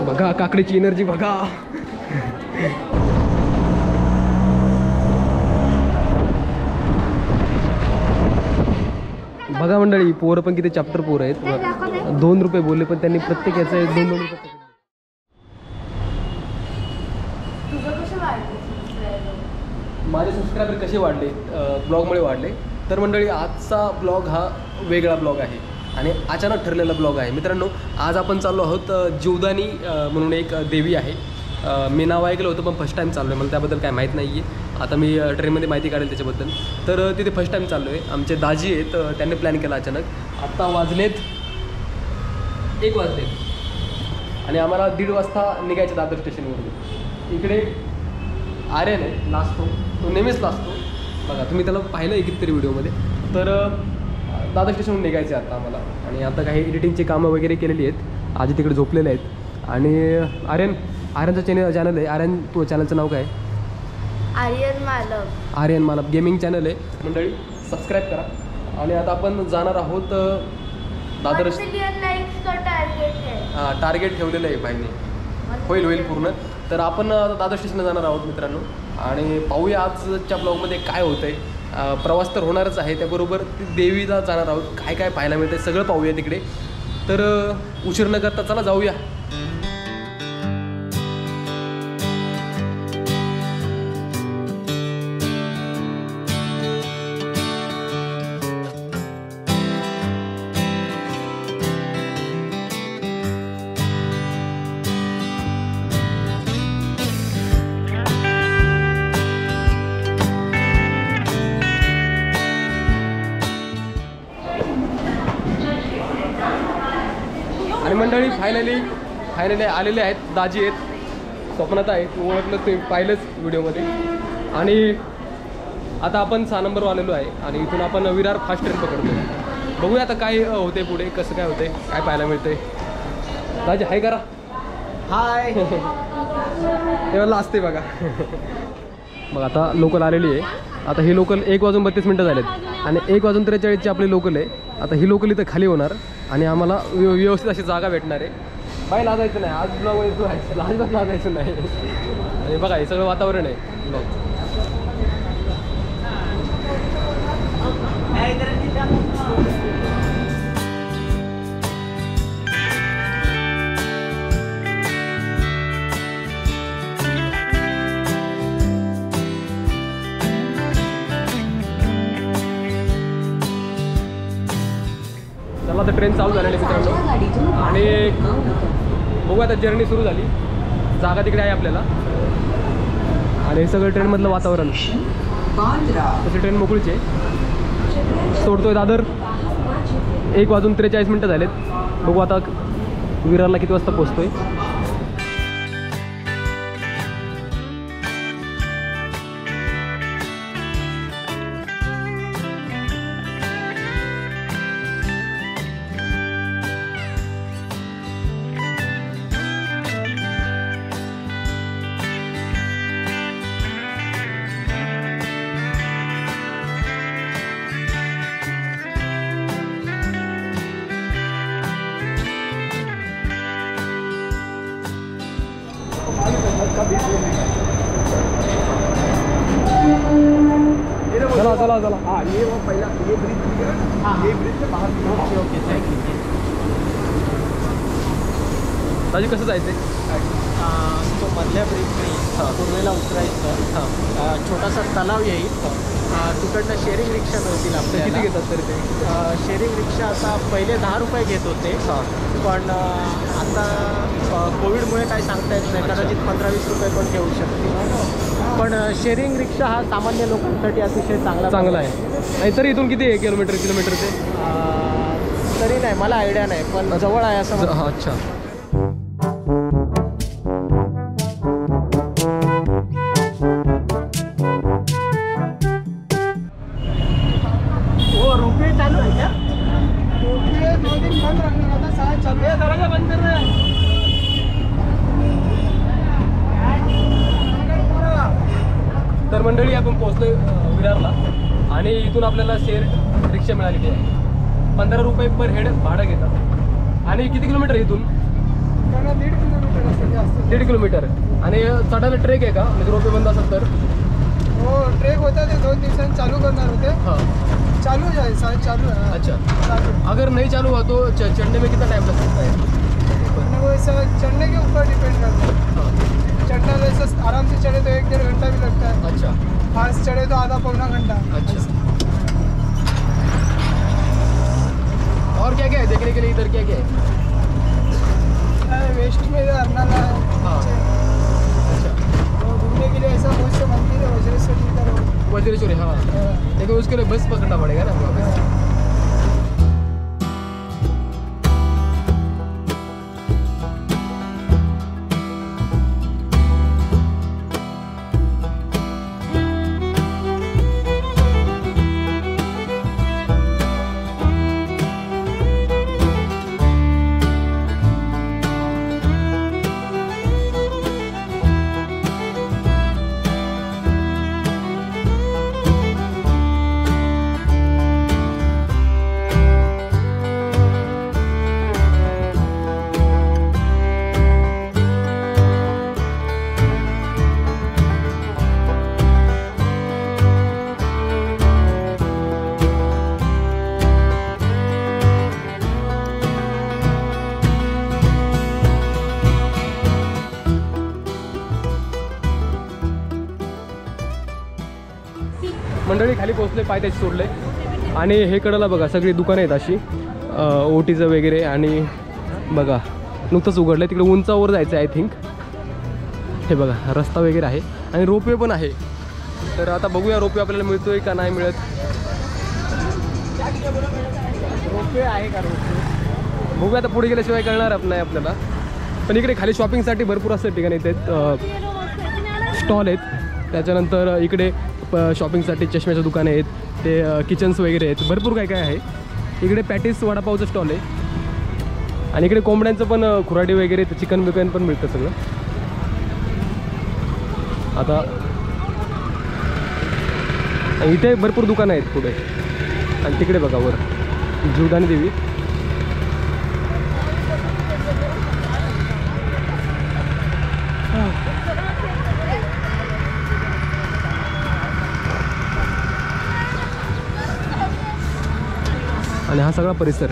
बघा काकडीची एनर्जी बघा. बघा मंडळी, पोरं पण किती चॅप्टर पोरं आहेत. 2 रुपये बोलले पण त्यांनी प्रत्येक याचं 2 रुपये. माझे सबस्क्रायबर कसे वाढले? ब्लॉगमुळे वाढले. तर मंडळी, आजचा ब्लॉग हा वेगळा ब्लॉग आहे आणि अचानक ठरलेला ब्लॉग आहे. मित्रांनो, आज आपण चाललो आहोत जीवदानी म्हणून एक देवी आहे. मी नाव ऐकलं होतं पण फर्स्ट टाईम चाललो आहे. मला त्याबद्दल काय माहीत नाही आहे. आता मी ट्रेनमध्ये माहिती काढेल त्याच्याबद्दल. तर तिथे फर्स्ट टाईम चाललो आहे. आमचे दाजी आहेत, त्यांनी प्लॅन केला अचानक. आत्ता वाजलेत 1 आणि आम्हाला 1:30 वाजता निघायचं दादर स्टेशनवरून. इकडे आर्यन आहे, लाजतो, तो नेहमीच लाजतो. बघा, तुम्ही त्याला पाहिलं आहे कितीतरी व्हिडिओमध्ये. तर दादर स्टेशनवरून निघायचं आहे आता आम्हाला. आणि आता काही एडिटिंगची कामं वगैरे केलेली आहेत. आजी तिकडे झोपलेले आहेत. आणि आर्यनचं चॅनल आहे. आर्यन, तू चॅनलचं नाव काय? आर्यन मालप गेमिंग चॅनल आहे मंडळी, सबस्क्राईब करा. आणि आता आपण जाणार आहोत दादर. हां, टार्गेट ठेवलेलं आहे भाईने, होईल पूर्ण. तर आपण दादर स्टेशनला जाणार आहोत मित्रांनो. आणि पाहूया आजच्या ब्लॉगमध्ये काय होतं आहे. प्रवास तर होणारच आहे, त्याबरोबर देवीला जाणार आहोत. काय काय पाहायला मिळतं आहे सगळं पाहूया तिकडे. तर उशीर न करता चला जाऊया. आणि मंडळी फायनली आलेले आहेत. दाजी आहेत, स्वप्नात आहेत, ओळखलं तुम्ही पाहिलंच व्हिडिओमध्ये. आणि आता आपण 6 नंबरवर आलेलो आहे आणि इथून आपण विरार फास्ट ट्रेन पकडतो. बघूया आता काय होते पुढे, कसं काय होते, काय पाहायला मिळते. दाजी हाय करा. हाय. तेव्हा असते बघा. मग आता लोकल आलेली आहे. आता ही लोकल 1:32 झालेत आणि 1:43 आपली लोकल आहे. आता ही लोकल इथं खाली होणार आणि आम्हाला व्यवस्थित अशी जागा भेटणार आहे. बाई लाजायचं नाही, आज ब्लॉग लाजायचं नाही. आणि बघा, हे सगळं वातावरण आहे ब्लॉग. चला, आता ट्रेन चालू झालेली मित्रांनो. आणि बघू आता जर्नी सुरू झाली. जागा तिकडे आहे आपल्याला. आणि हे सगळं ट्रेनमधलं वातावरण. तशी ट्रेन मोकळीच आहे. सोडतोय दादर. 1:43 झालेत. बघू आता विरारला किती वाजता पोहोचतोय. चला. हाँ, ये वो पहला ये ब्रिज, ये ब्रिज से बाहर. Okay thank you. दाजी कसं जायचं? तो मधल्या ब्रिजने पूर्वेला उतरायचं. छोटासा तलाव येईल. तिकडनं शेअरिंग रिक्षा मिळतील आपल्याला. किती घेतात तरी ते? शेअरिंग रिक्षा आता पहिले 10 रुपये घेत होते. पण आता कोविडमुळे काय सांगता येत नाही, कदाचित 15-20 रुपये पण घेऊ शकते. पण शेअरिंग रिक्षा हा सामान्य लोकांसाठी अतिशय चांगला आहे. नाही तरी इथून किती आहे किलोमीटर ते? तरी नाही, मला आयडिया नाही, पण जवळ आहे असं. हां, अच्छा. रोपवे चालू आहे का? रोपवे 2 दिन बंद रखना था, शायद चालू है. दरवाजा बंद कर रहे हैं. तर मंडळी, आपण पोहोचलोय विरारला आणि इथून आपल्याला शेअर रिक्षा मिळालेली आहे. 15 रुपये पर हेड भाडं घेतात. आणि किती किलोमीटर आहे इथून? 1.5 किलोमीटर असेल. 1.5 किलोमीटर. आणि चढायला ट्रेक आहे का म्हणजे रोपे बंद असेल तर? हो ट्रेक होता ते 2 दिवसांनी चालू करणार होते. हाँ चालू है शायद चालू है. अच्छा. चालू. अगर नहीं चालू हुआ तो चढ़ने में कितना टाइम लग सकता है? वरना वो ऐसा चढ़ने के ऊपर डिपेंड करता है. हाँ. चढ़ना वैसे आराम से चढ़े तो 1-1.5 घंटा भी लगता है. अच्छा फास्ट चढ़े तो आधा पौना घंटा. अच्छा. और क्या क्या है देखने के लिए इधर, क्या क्या है? वेस्ट में अर्नाला है. हाँ. अच्छा तो घूमने के लिए ऐसा बहुत से मंदिर है. वज्रेश्वरी इधर वज्रेश्वरी. हाँ लेकिन उसके लिए बस पकड़ना पड़ेगा ना वापस. मंडळी खाली पोहोचले, पाय त्याचे सोडले. आणि हे कडेला बघा सगळी दुकानं आहेत अशी ओटीचं वगैरे. आणि बघा नुकतंच उघडलं आहे. तिकडे उंचावर जायचं आहे आय थिंक. हे बघा रस्ता वगैरे आहे आणि रोपवे पण आहे. तर आता बघूया रोपवे आपल्याला मिळतोय का नाही मिळत. रोपवे आहे का? रोपवे बघूया आता पुढे गेल्याशिवाय कळणार नाही आपल्याला. पण इकडे खाली शॉपिंगसाठी भरपूर असं ठिकाणी येतात, स्टॉल आहेत. त्याच्यानंतर इकडे शॉपिंगसाठी चष्म्याच्या दुकाने आहेत, ते किचन्स वगैरे आहेत, भरपूर काय काय आहे. इकडे पॅटीस वडापावचं स्टॉल आहे. आणि इकडे कोंबड्यांचं पण खुराडी वगैरे, चिकन बिकन पण मिळतं सगळं. आता इथे भरपूर दुकानं आहेत पुढे. आणि तिकडे बघा वर जीवदानी देवी. आणि हा सगळा परिसर.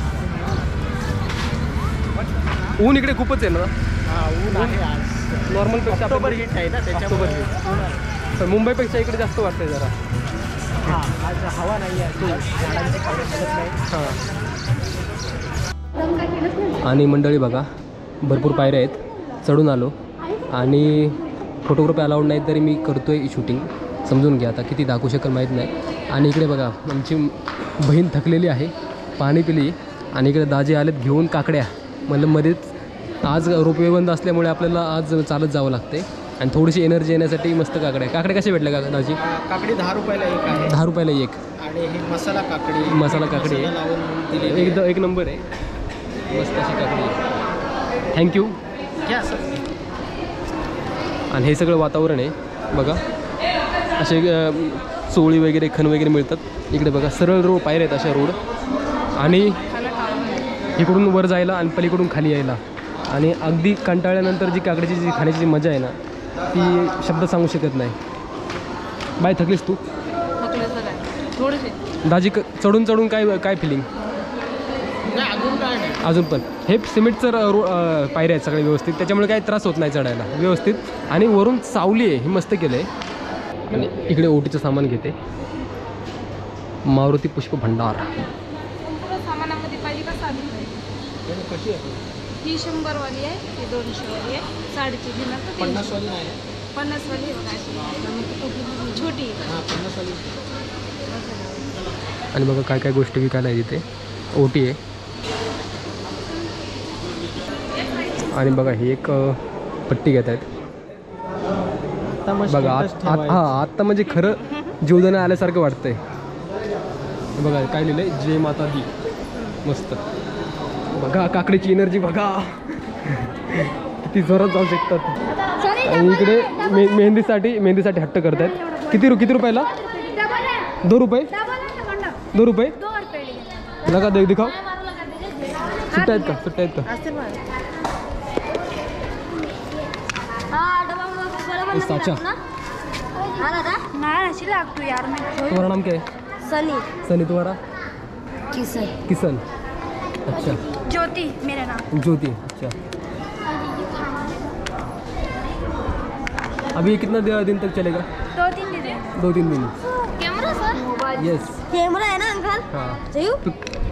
ऊन इकडे खूपच आहे ना. हां ऊन आहे आज. नॉर्मलपेक्षा ऑक्टोबर हीट आहे ना त्याच्यामुळे. पण मुंबईपेक्षा इकडे जास्त वाटतंय जरा. हां आज हवा नाही आहे. झाडांची पानं पडत नाही. हां. आणि मंडळी बघा भरपूर पायऱ्या आहेत. चढून आलो आणि फोटोग्राफी अलाउड नाही तरी मी करतोय शूटिंग. समजून घ्या आता, किती दाखवू शकेल माहीत नाही. आणि इकडे बघा आमची बहीण थकलेली आहे, पाणी पिली. आणि इकडे दाजी आलेत घेऊन काकड्या. मतलब मध्येच आज रोपवे बंद असल्यामुळे आपल्याला आज चालत जावं लागते. आणि थोडीशी एनर्जी येण्यासाठी मस्त काकड्या कशा भेटल्या का दाजी? काकडी 10 रुपयाला एक आहे. 10 रुपयाला एक. आणि ही मसाला काकडी. मसाला काकडी आहे. लावून दिलेली एकदम एक नंबर आहे. मस्त अशी काकडी आहे. थँक्यू. घ्या सर. आणि हे सगळं वातावरण आहे बघा. असे चोळी वगैरे खण वगैरे मिळतात. इकडे बघा सरळ रोड पायऱ्या आहेत अशा रोड. आणि इकडून वर जायला आणि पलीकडून खाली यायला. आणि अगदी कंटाळल्यानंतर जी काकडीची जी खाण्याची जी मजा आहे ना ती शब्द सांगू शकत नाही. बाय थकलीस तू? दाजी चढून चढून काय फिलिंग? नाही अजून काय नाही. अजून पण हे सिमेंटचं पायऱ्या आहेत सगळे व्यवस्थित, त्याच्यामुळे काही त्रास होत नाही चढायला व्यवस्थित. आणि वरून सावली आहे, हे मस्त केलं आहे. आणि इकडे ओटीचं सामान घेते. मारुती पुष्प भंडार. सामानामध्ये पाहिजे का साधी कशी आहे? ही 100 वाली आहे, ही 200 वाली आहे. साडीची घेणार तर 50 वाली नाही. 50 वाली आहे बघा अशी. छोटी आहे. हां 50 वाली. आणि बघा काय काय गोष्टी विकायला आहे तिथे. ओटी आहे. आणि बघा ही एक पट्टी घेत आहेत बघा. आत्ता म्हणजे खरं जीवदान आल्यासारखं वाटतंय. बघा काय लिहिलंय, जय माता दी. मस्त बघा काकडीची एनर्जी बघा किती जोरात जाऊ शकतात. आणि इकडे मेहंदीसाठी हट्ट करतायत. किती रुपयाला? 2 रुपये. 2 रुपये लगा दिखाओ. सुट्ट्या आहेत का? साचा लागतो यार मैं तुम्हारा नाम क्या है? सनी सनी, तुम्हारा? किसन किशन। अच्छा, ज्योति मेरा नाम। ज्योति। अच्छा, अभी ये कितना दिन तक चलेगा? 2-3 दिन। 2-3 दिन। Camera sir? यस। कैमरा है ना अंकल? हाँ। सही हो?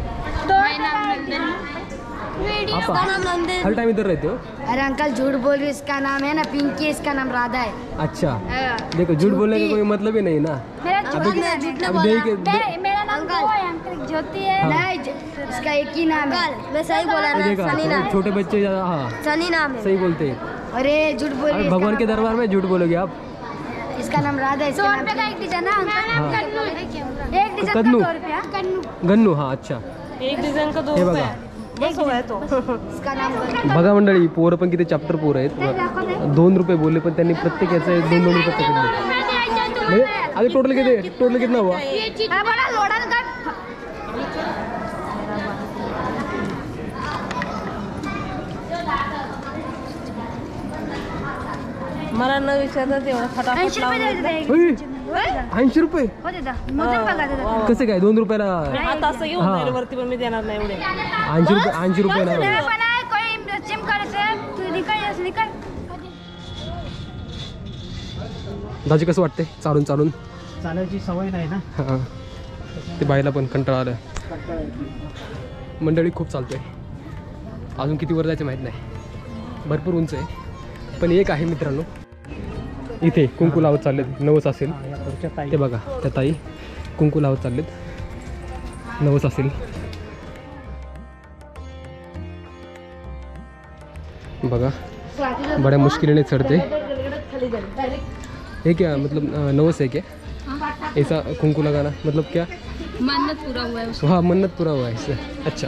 आप हर टाइम इधर रहते हो? अरे अंकल झूठ बोल रही, इसका नाम है ना पिंकी, इसका नाम राधा है। अच्छा, देखो झूठ बोलने का कोई मतलब ही नहीं ना। मेरा अभी मेरा नाम अंकल ज्योति है। नहीं, इसका एक ही नाम है। मैं सही बोला ना, सनी नाम है। छोटे बच्चे ज़्यादा, हाँ सनी नाम है। सही बोलते हैं। अरे झूठ बोल रही, भगवान के दरबार में झूठ बोलोगे आप? इसका नाम राधा है। 100 रुपए का एक डिजाइन है अंकल। एक डिजाइन का 2 रुपया। गन्नू, हाँ अच्छा। एक डिझाईन का 2 हे रुपये बघा, आहे तो. इसका नाम बघा मंडळी, पोरं पण किती चॅप्टर पोरं आहेत. 2 रुपये बोलले पण त्यांनी प्रत्येक याचे 2-2 रुपये पकडले. म्हणजे अरे टोटल कितना हुआ? मला न विचारता तेवढं फटाफट 80 रुपये कसे काय 2 रुपयाला? आता असं घेऊन जाईल वरती, पण मी देणार नाही एवढे. 80 रुपये ना. दाजी कसं वाटते चालून चालायची सवय नाही ना. हां, ते बाईला पण कंटाळा आला. मंडळी खूप चालतोय, अजून किती वर जायचं माहीत नाही, भरपूर उंच आहे. पण एक आहे मित्रांनो, इथे कुंकू लावत चाललेत. नवस असेल ते बघा, त्या ताई कुंकू लावत चाललेत. नवस असेल बघा, बड्या मुश्किलीने चढ़ते. ये क्या मतलब नवस है क्या? ऐसा कुंकू लगाना मतलब क्या? मन्नत पूरा हुआ है उसका। हाँ, मन्नत पूरा हुआ है इससे. अच्छा,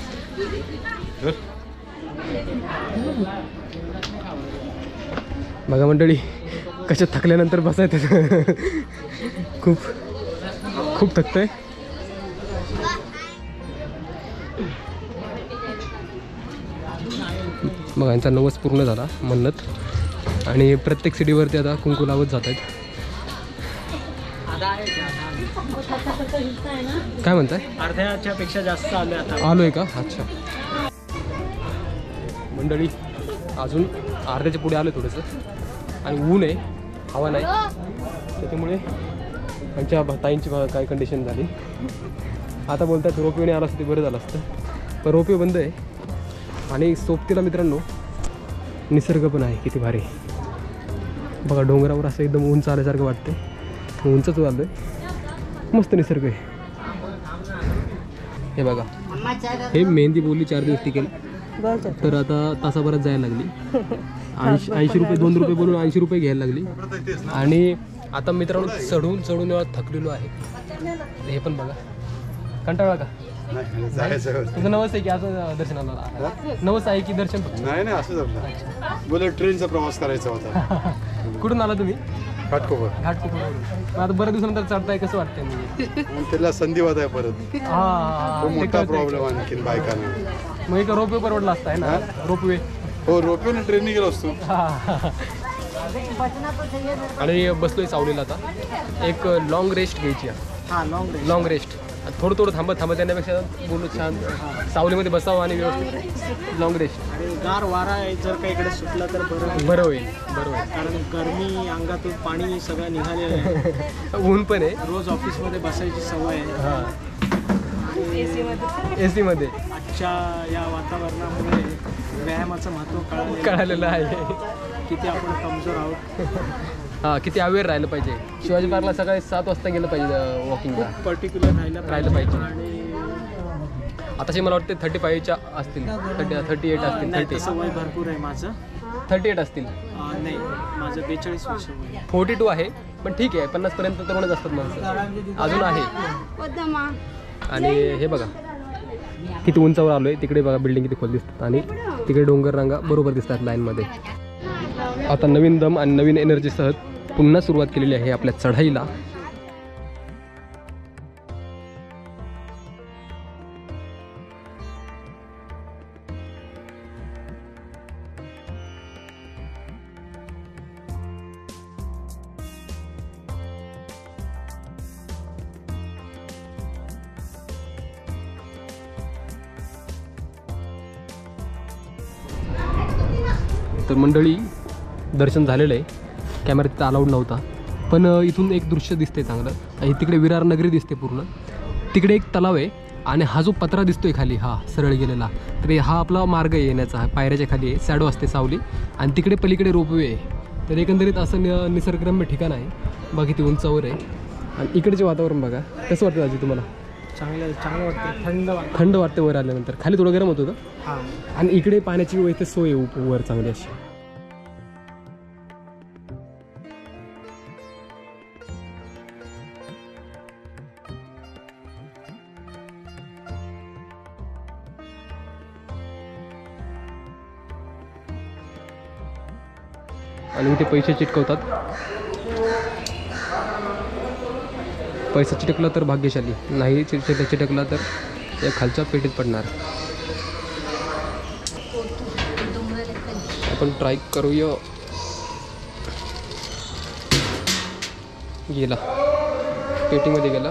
बघा मंडळी कशा थकल्यानंतर बसायचं. खूप थकतंय. मग यांचा नवस पूर्ण झाला, मन्नत. आणि प्रत्येक सिडीवरती आता कुंकू लावत जात आहेत. काय म्हणताय? अर्ध्याच्या पेक्षा जास्त आलोय आता. आलोय का? अच्छा मंडळी, अजून अर्ध्याच्या पुढे आलं थोडंसं. आणि ऊन आहे, हवा नाही, त्याच्यामुळे आमच्या ताईंची काय कंडिशन झाली. आता बोलतात रोपवेने आलं असतं ते बरं झालं असतं, पण रोपवे बंद आहे. आणि सोबतीला मित्रांनो निसर्ग पण आहे, किती भारी बघा. डोंगरावर असं एकदम उंच आल्यासारखं वाटतंय. उंचच आलं आहे, मस्त निसर्ग आहे. हे बघा, हे मेहंदी बोलली 4 दिवस टिकेल, तर आता तासाभरात जायला लागली. 80 रुपये, 2 रुपये बोलून 80 रुपये घ्यायला लागली. आणि आता मित्रांनो चढून एवढा थकलेलो आहे. हे पण बघा, कंटाळा का? तुझं नवस आहे की असं दर्शनाला? नवस आहे की दर्शन? नाही असंच आपलं बोल, ट्रेनचा प्रवास करायचा होता. कुठून आला तुम्ही? घाटकोपर. आता बऱ्याच दिवसानंतर चढताय, कसं वाटतंय? म्हणजे त्याला संधिवात आहे परत. हा, मोठा प्रॉब्लेम आणखीन बायकांना. मग एक रोपवे परवडला असता आहे ना? रोपवे. हो, रोपवे ट्रेनने गेलो असतो. आणि बसलोय सावलीला. आता एक लॉंग रेस्ट घ्यायची आहे. हा, लॉंग रेस्ट. थोडं थांबत देण्यापेक्षा बोलू छान सावलीमध्ये बसावं आणि व्यवस्थित लॉंग रेस्ट. आणि गार वारा जर का इकडे सुटला तर बरं होईल. कारण गरमी, अंगातून पाणी सगळं निघालेलं आहे. ऊन पण आहे. रोज ऑफिसमध्ये बसायची सवय आहे. हां, AC मध्ये. आजच्या या वातावरणामुळे व्यायामाचं महत्त्व कळालेलं आहे. किती आपण कमजोर आहोत. हां, किती अवेअर राहिलं पाहिजे. शिवाजी पार्कला सकाळी 7 वाजता गेलं पाहिजे वॉकिंगला. पर्टिक्युलर राहिलं पाहिजे. आणि आताशी मला वाटते 35च्या असतील, 38 असतील. नाही, तसं वय भरपूर आहे माझं. 38 असतील. नाही, माझं 42 वर्ष वय आहे. 42 आहे, पण ठीक आहे. 50 पर्यंत तरुणच असतात माणसं, अजून आहे. आणि हे बघा किती उंचावर आलो आहे. तिकडे बघा बिल्डिंग किती खोल दिसतात, आणि तिकडे डोंगर रांगा बरोबर दिसतात लाईनमध्ये. आता नवीन दम आणि नवीन एनर्जीसह पुन्हा सुरुवात केलेली आहे आपल्या चढाईला. तर मंडळी दर्शन झालेलं आहे. कॅमेरा तिथं अलाउड नव्हता, पण इथून एक दृश्य दिसते चांगलं. तिकडे विरार नगरी दिसते पूर्ण. तिकडे एक तलाव आहे आणि हा जो पत्रा दिसतोय खाली, हा सरळ गेलेला, तर हा आपला मार्ग आहे येण्याचा. पायऱ्याच्या खाली आहे, शॅडो असते सावली, आणि तिकडे पलीकडे रोपवे आहे. तर एकंदरीत असं निसर्गरम्य ठिकाण आहे. बघा किती उंचावर आहे. आणि इकडचे वातावरण बघा कसं वाटतं आजी तुम्हाला? चांगलं वाटतं, थंड वाटते वर आल्यानंतर. खाली थोडं गरम होतं का? हां. आणि इकडे पाण्याची इथे सोय आहे वर चांगली अशी. आणि इथे पैसे चिटकवतात. पैसा चिटकला तर भाग्यशाली, नाही चिटकला तर या खालच्या पेटीत पडणार. आपण ट्राय करूया. गेला, पेटीमध्ये गेला.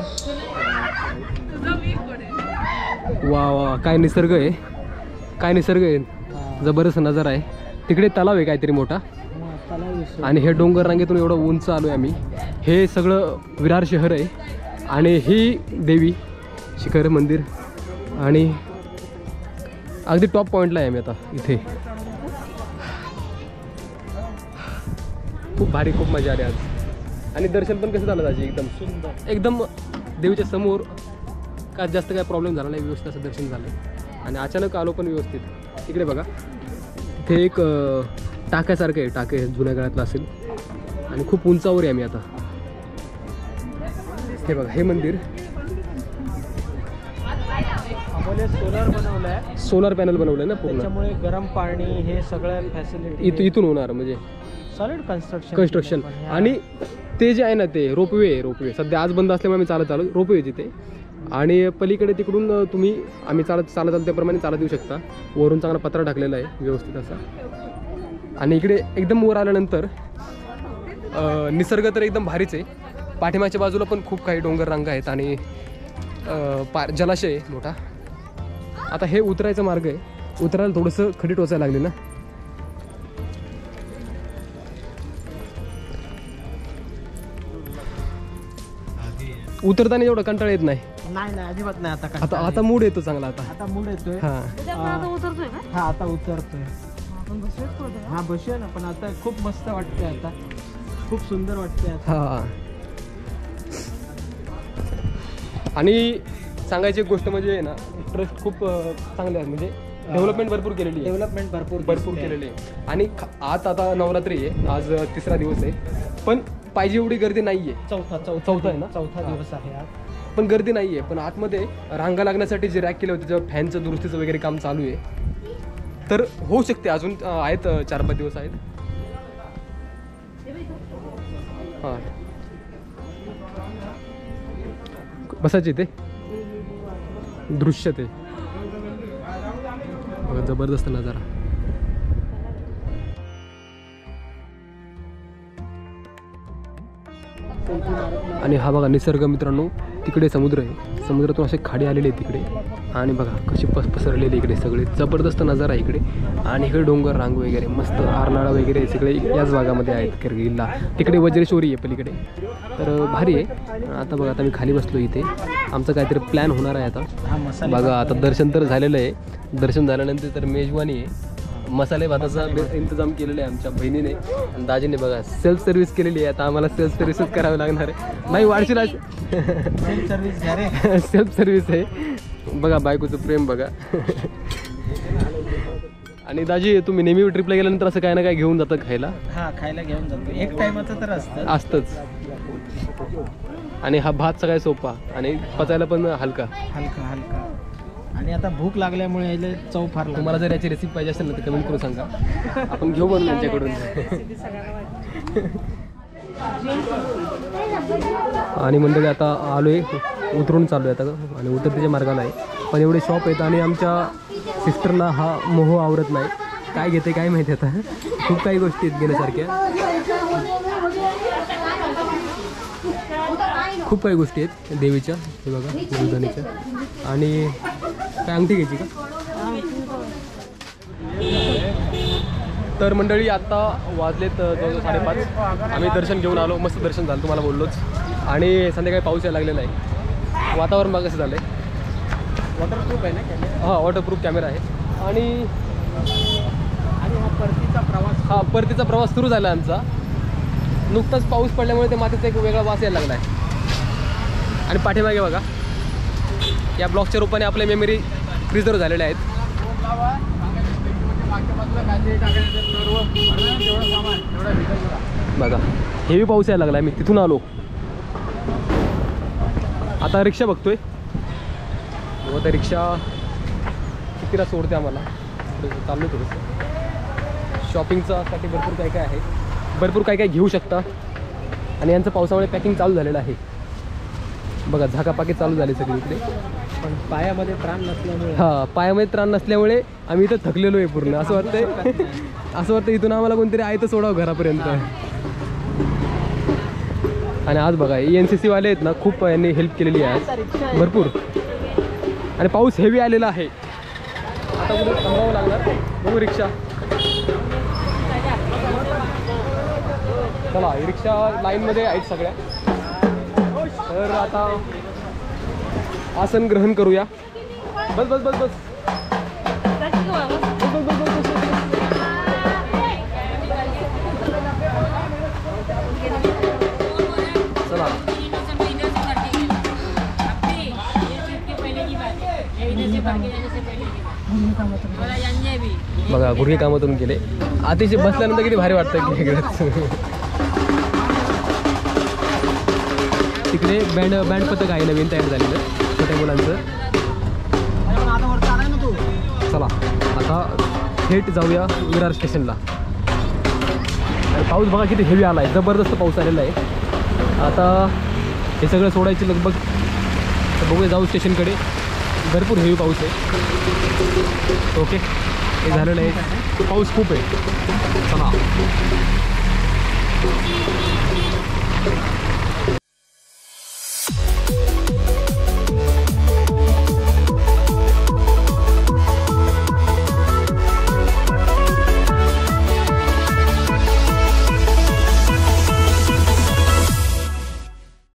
वा वा, काय निसर्ग आहे, काय निसर्ग आहे. जबरदस्त नजारा आहे. तिकडे तलाव आहे काहीतरी मोठा, आणि हे डोंगर रांगेतून एवढं उंच आलो आहे आम्ही. हे सगळं विरार शहर आहे, आणि ही देवी शिखर मंदिर, आणि अगदी टॉप पॉईंटला आहे आम्ही आता इथे. खूप भारी, खूप मजा आली आज. आणि दर्शन पण कसं झालं दाजी? एकदम सुंदर, एकदम देवीच्या समोर. का जास्त काय प्रॉब्लेम झाला नाही, व्यवस्थित असं दर्शन झालं. आणि अचानक आलो पण व्यवस्थित. तिकडे बघा, इथे एक टाक्यासारखं आहे, टाके जुन्या काळातलं असेल, आणि खूप उंचावर आहे आम्ही आता. हे बघा, हे मंदिर सोलर बनवलं आहे, सोलर पॅनल बनवलं आहे ना पूर्ण, त्याच्यामुळे गरम पाणी हे सगळं फॅसिलिटी इथून होणार, म्हणजे सॉलिड कन्स्ट्रक्शन. आणि ते जे आहे ना, ते रोपवे सध्या आज बंद असल्यामुळे आम्ही चालू रोपवे तिथे. आणि पलीकडे तिकडून तुम्ही आम्ही चालत त्याप्रमाणे चालत येऊ शकता. वरून चांगला पत्रा टाकलेला आहे व्यवस्थित असा. आणि इकडे एकदम वर आल्यानंतर निसर्ग तर एकदम भारीच आहे. पाठीमागच्या बाजूला पण खूप काही डोंगर रांगा आहेत, आणि जलाशय आहे मोठा. आता हे उतरायचा मार्ग आहे. उतरायला थोडंसं खडी टोचायला लागली ना. उतरताना एवढं कंटाळा येत नाही. नाही अजिबात नाही. आता मूड येतो चांगला. आता मूड येतोय. हां आता उतरतोय. हा बसूया ना, पण आता खूप मस्त वाटतंय. आता खूप सुंदर वाटतंय. हां. आणि सांगायची एक गोष्ट म्हणजे ना, ट्रस्ट खूप चांगले आहे. म्हणजे डेव्हलपमेंट भरपूर केलेली आहे. भरपूर केलेली आहे. आणि आता नवरात्री आहे, आज 3रा दिवस आहे, पण पाहिजे एवढी गर्दी नाही आहे. चौथा आहे ना, चौथा दिवस आहे आज. पण गर्दी नाही आहे. पण आतमध्ये रांगा लागण्यासाठी जे रॅक केले होते, जेव्हा फॅनचं दुरुस्तीचं वगैरे काम चालू आहे, तर होऊ शकते. अजून आहेत 4-5 दिवस आहेत. हां, बसायचे ते दृश्य ते बघा, जबरदस्त नजारा. आणि हा बघा निसर्ग मित्रांनो. तिकडे समुद्र आहे, समुद्रातून असे खाडी आलेले आहे तिकडे. आणि बघा कशी पसरलेले इकडे सगळे. जबरदस्त नजारा आहे इकडे. आणि इकडे डोंगर रांग वगैरे मस्त, आरनाळा वगैरे सगळे याच भागामध्ये आहेत. किरगिलला तिकडे वज्रेश्वरी आहे पलीकडे. तर भारी आहे. आता बघा, आता मी खाली बसलो इथे. आमचं काहीतरी प्लॅन होणार आहे आता. बघा आता दर्शन तर झालेलं आहे. दर्शन झाल्यानंतर तर मेजवानी आहे. मसाले भाताचा इंतजाम केलेला आहे आमच्या बहिणीने आणि दाजीने. बघा सेल्फ सर्व्हिस केलेली आहे. आता आम्हाला सेल्फ सर्व्हिसच करावी लागणार आहे. नाही वाढशील सेल्फ सर्व्हिस आहे. बघा बायकोचं प्रेम बघा. आणि दाजी, तुम्ही नेहमी ट्रिपला गेल्यानंतर असं काय ना काय घेऊन जातं खायला? हा, खायला घेऊन जातो. एक टाइमाचं तर असतंच. आणि हा भात सगळ्यात सोपा आणि पचायला पण हलका. आणि आता भूक लागल्यामुळे याला चव फार. तुम्हाला जर याची रेसिपी पाहिजे असेल ना, तर कमेंट करून सांगा, आपण घेऊ म्हणून त्यांच्याकडून. आणि मंडळी आता आलोय, उतरून चालू आहे आता, आणि उतरतीच्या मार्गाला आहे. पण एवढे शॉप आहेत, आणि आमच्या सिस्टरला हा मोह आवरत नाही. काय घेते काय माहिती आता. खूप काही गोष्टी आहेत घेण्यासारख्या. खूप काही गोष्टी आहेत देवीच्या. हे बघा गुरुधनीच्या. आणि काय अंगठी घ्यायची का? तर मंडळी आत्ता वाजलेत जवळजवळ 5:30. आम्ही दर्शन घेऊन आलो, मस्त दर्शन झालं तुम्हाला बोललोच. आणि संध्याकाळी पाऊस यायला लागलेला आहे. वातावरण बघा कसं झालं आहे. वॉटरप्रूफ आहे ना कॅमेरा? हां वॉटरप्रूफ कॅमेरा आहे. आणि हा परतीचा प्रवास. हा परतीचा प्रवास सुरू झाला आमचा. नुकताच पाऊस पडल्यामुळे ते मातीचा एक वेगळा वास यायला लागला आहे. आणि पाठीमागे बघा या ब्लॉकच्या रूपाने आपल्या मेमरी प्रिझर्व झालेल्या आहेत. बघा हेवी पाऊस यायला लागला आहे. मी तिथून आलो, आता रिक्षा बघतोय. व त्या रिक्षा कितीला सोडते आम्हाला. चाललो थोडंसं शॉपिंगसाठी भरपूर काय काय आहे, भरपूर काय काय घेऊ शकता. आणि यांचं पावसामुळे पॅकिंग चालू झालेलं आहे. बघा झाकापाकी चालू झाली सगळी इकडे. पण पायामध्ये त्राण नसल्यामुळे. हां पायामध्ये त्राण नसल्यामुळे आम्ही इथं थकलेलो आहे पूर्ण. असं वाटतंय असं वाटतं इथून आम्हाला कोणतरी आहे तर सोडावं घरापर्यंत. आणि आज बघा NCC वाले आहेत ना, खूप यांनी हेल्प केलेली आहे भरपूर. आणि पाऊस हेवी आलेला आहे. आता कुठे थांबावं लागणार, बघू रिक्षा. चला ही रिक्षा लाईनमध्ये आहेत सगळ्या. तर आता आसन ग्रहण करूया. बस बस बस बस चला. बघा गुडघे कामातून केले. अतिशय बसल्यानंतर किती भारी वाटतं की तिकडे बँड पथक आहे नवीन तयार झालेलं छोट्या मुलांचं. चला आता थेट जाऊया विरार स्टेशनला. पाऊस बघा किती हेवी आला आहे, जबरदस्त पाऊस आलेला आहे. आता हे सगळं सोडायची लगभग. तर बघूया जाऊ स्टेशनकडे. भरपूर हेवी पाऊस आहे. ओके हे झालेलं आहे, पाऊस खूप आहे. चला